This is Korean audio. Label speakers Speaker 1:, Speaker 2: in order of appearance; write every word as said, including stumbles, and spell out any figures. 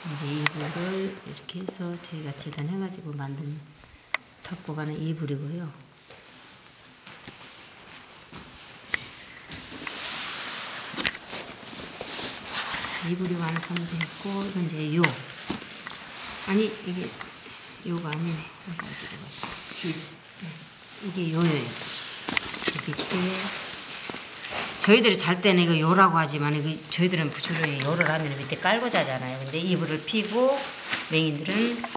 Speaker 1: 이제 이불을 이렇게 해서 저희가 재단해가지고 만든 덮고 가는 이불이고요. 이불이 완성됐고, 이건 이제 요. 아니, 이게 요가 아니네. 요가 어디로 갔어? 네. 이게 요요예요. 밑에. 저희들이 잘 때는 이거 요라고 하지만, 이거 저희들은 주로 요를 하면 밑에 깔고 자잖아요. 근데 이불을 피고, 맹인들은